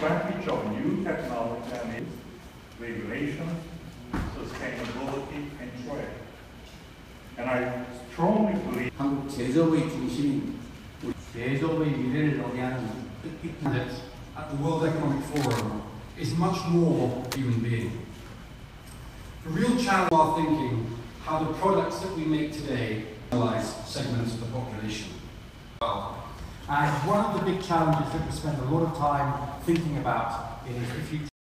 advantage of new technology and regulation, sustainability, and trade. And I strongly believe 한국 제조업의 중심인 우리 제조업의 미래를 의미하는 뜻깊은 at the World Economic Forum is much more human being. The real challenge of our thinking how the products that we make today analyze segments of the population. And one of the big challenges that we spend a lot of time thinking about is the future.